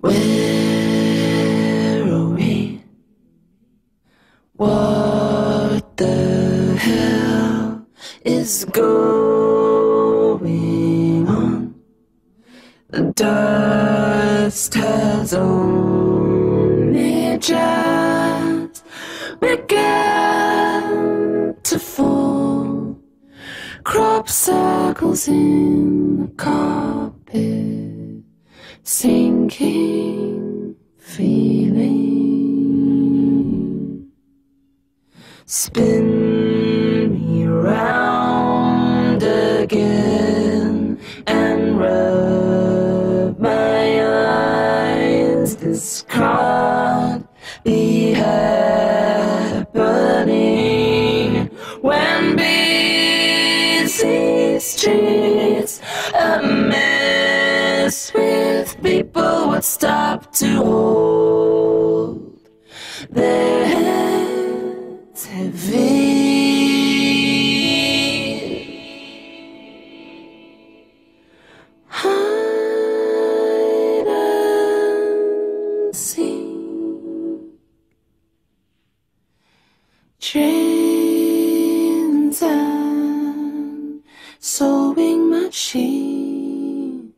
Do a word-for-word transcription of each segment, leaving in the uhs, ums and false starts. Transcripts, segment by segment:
Where are we? What the hell is going on? The dust has only just begun to fall. Crop circles in the carpet, sinking feeling. Spin me round again and rub my eyes. This can't be happening when busy streets a mess with people would stop to hold their heads heavy. Hide and seek, trains and sewing machine.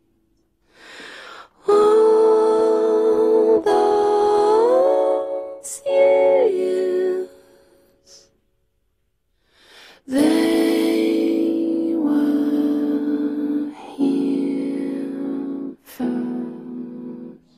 All those years, they were here first.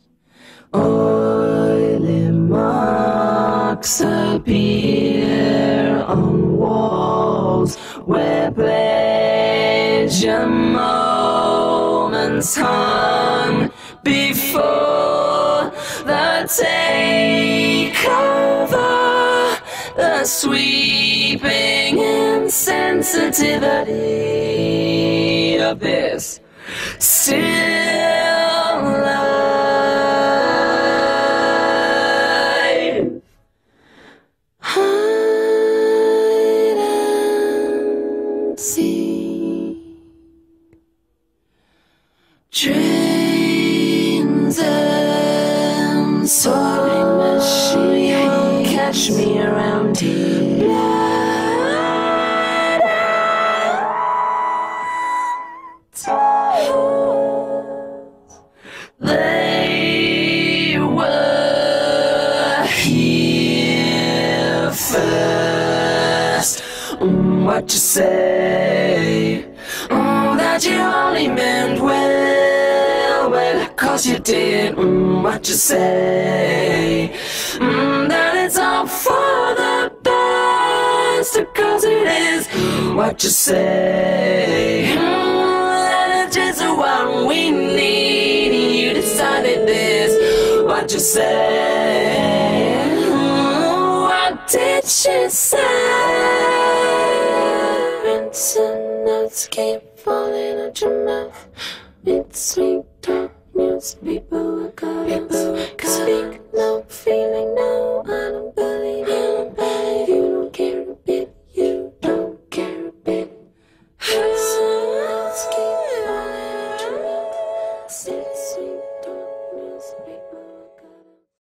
Oily marks appear on walls where pleasure moments hung before the takeover, the sweeping insensitivity of this still life. Hide and seek, trains and sewing machine, catch me around here. Blood and they were here first. Mm, what you say? Mm, that you only meant well, well, cause you did. Mm, what you say? Mm, that it's all for the best, cause it is. What you say? Mm, that it's just what we need. You decided this. What you say? Mm, what did she say? Rinse and notes keep falling out your mouth. It's sweet talk news. People are caught up. Speak no feeling, no, I don't believe it.